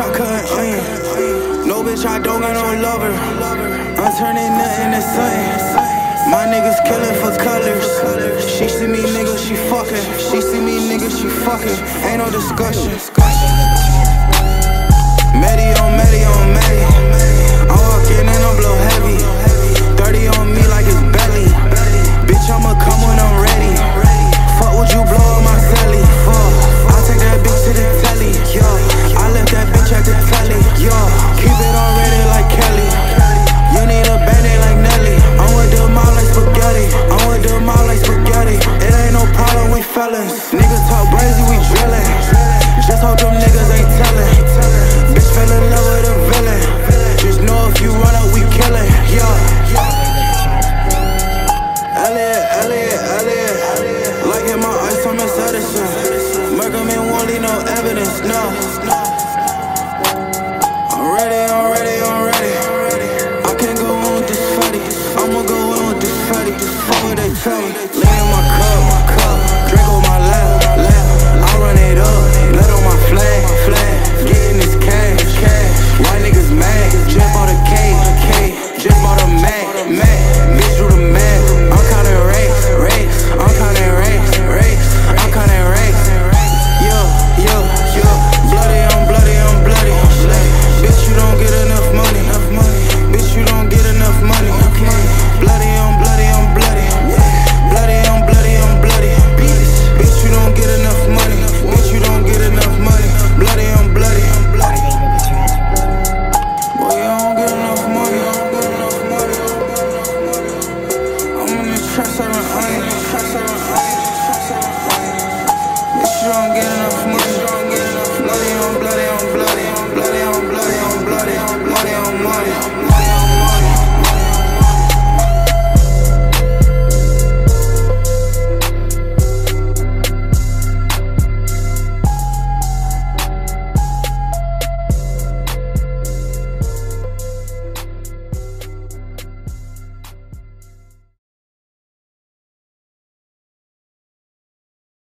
I couldn't onion. No bitch, I don't got no lover. I'm turning nothing to something. My niggas killin' for colors. She see me, nigga, she fucking. She see me, nigga, she fucking. Ain't no discussion.